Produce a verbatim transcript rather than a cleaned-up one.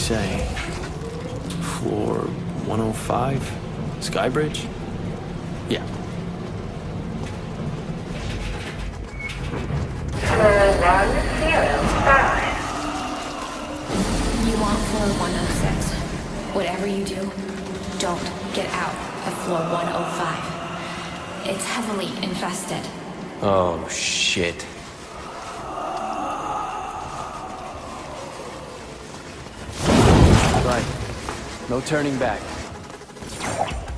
say? Floor one oh five? Skybridge? Yeah. Floor one oh five. You want floor one oh six. Whatever you do, don't get out of floor one oh five. It's heavily infested. Oh, shit. Right. No turning back.